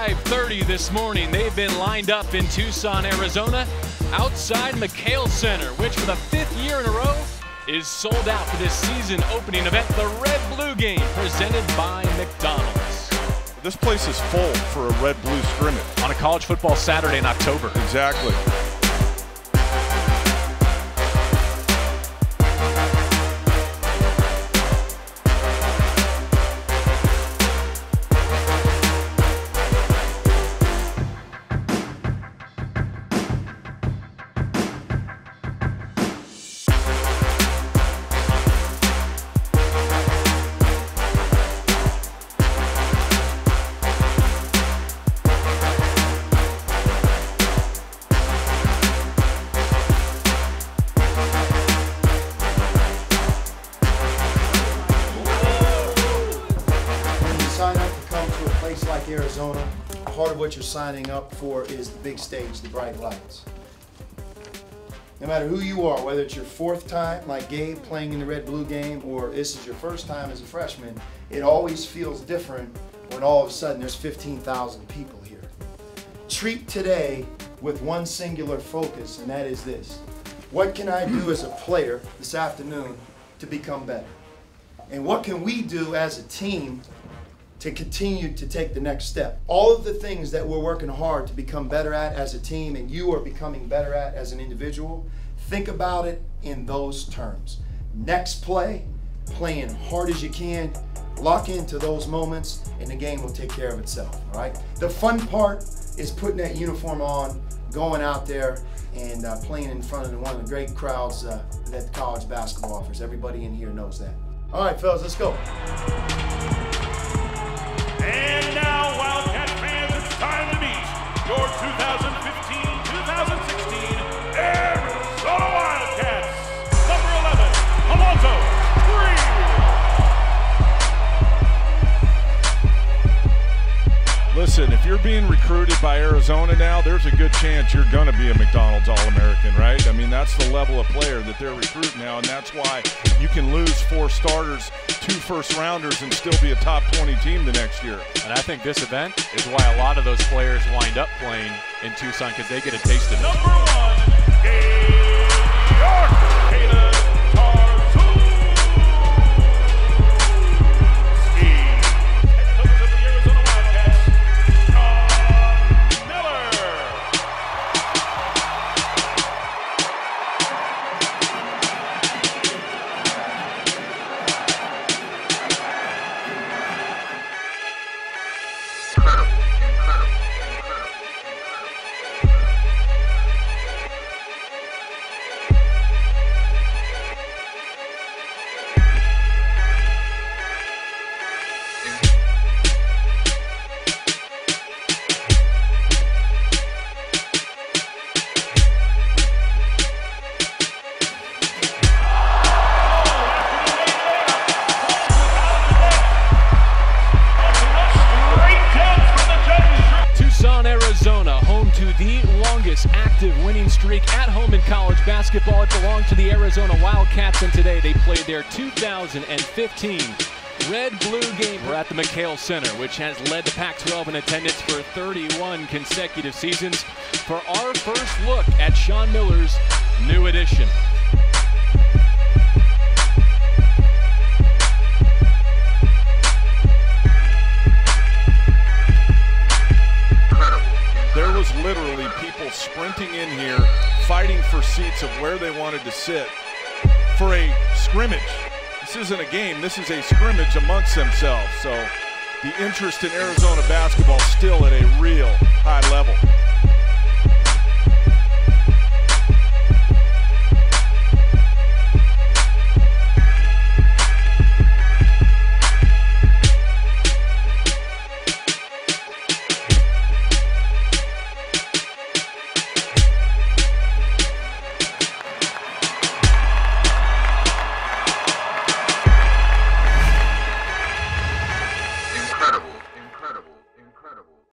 5:30 this morning. They've been lined up in Tucson, Arizona, outside McHale Center, which for the 5th year in a row is sold out for this season opening event, the Red-Blue Game, presented by McDonald's. This place is full for a Red-Blue scrimmage. On a college football Saturday in October. Exactly. Like Arizona, part of what you're signing up for is the big stage, the bright lights. No matter who you are, whether it's your 4th time, like Gabe, playing in the Red-Blue Game, or this is your 1st time as a freshman, it always feels different when all of a sudden there's 15,000 people here. Treat today with one singular focus, and that is this. What can I do as a player this afternoon to become better? And what can we do as a team to continue to take the next step? All of the things that we're working hard to become better at as a team and you are becoming better at as an individual, think about it in those terms. Next play, playing hard as you can, lock into those moments and the game will take care of itself, all right? The fun part is putting that uniform on, going out there and playing in front of one of the great crowds that college basketball offers. Everybody in here knows that. All right, fellas, let's go. And now, Wildcat fans, it's time to meet your 2015-2016 Arizona Wildcats. Number 11, Alonzo Green. Listen, if you're being recruited by Arizona now, there's a good chance you're going to be a McDonald's All-American, right? I mean, that's the level of player that they're recruiting now, and that's why you can lose 4 starters, 2 first-rounders, and still be a top 20 team the next year. And I think this event is why a lot of those players wind up playing in Tucson, because they get a taste of it. Number 1, Gabe York. The longest active winning streak at home in college basketball. It belonged to the Arizona Wildcats, and today they played their 2015 Red-Blue Game. We're at the McHale Center, which has led the Pac-12 in attendance for 31 consecutive seasons, for our first look at Sean Miller's new addition. There was literally people sprinting in here, fighting for seats of where they wanted to sit for a scrimmage. This isn't a game, this is a scrimmage amongst themselves. So the interest in Arizona basketball still at a real high level.